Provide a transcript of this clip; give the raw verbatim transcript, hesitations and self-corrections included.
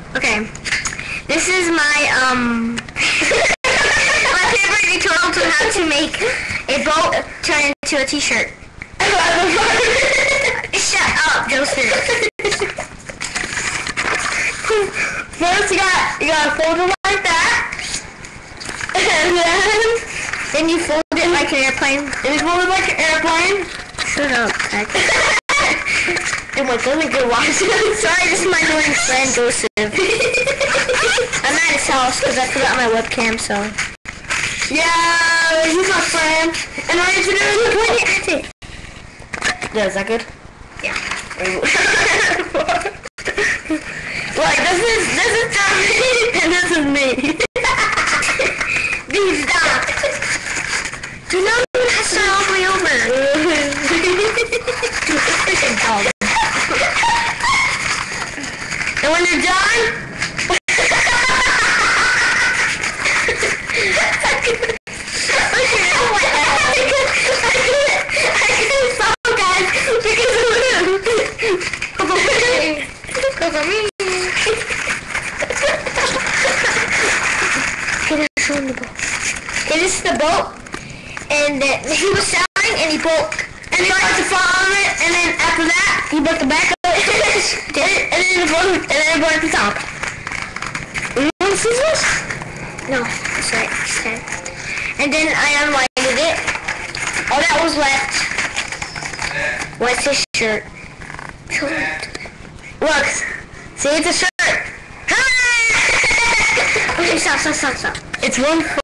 Okay. This is my, um, my favorite tutorial to how to make a boat turn into a t-shirt. Shut up, Joseph. First, you got, you gotta fold it like that. And then, then you fold it like an airplane. And you fold it like an airplane. Shut up, Heck. Oh my god, we can watch it. Sorry, this is my annoying friend, Joseph. I'm at his house because I forgot my webcam, so. Yeah, he's my friend. And I need to do it. Point it at it. Yeah, is that good? Yeah. Like, this is, this is Johnny, and this is me. Dude, stop. You know you have to start all the way over. Dude, it's freaking dog. And when you're done, Okay, this is the boat, and uh, he was selling, and he broke, and he tried to fall on it, and then after that, he broke the back of it, and, and then it broke, and then it broke the top. You want scissors? No, that's right. Okay. And then I unlighted it. All that was left was his shirt. Look, see, it's a shirt. Okay, stop, stop, stop, stop. It's one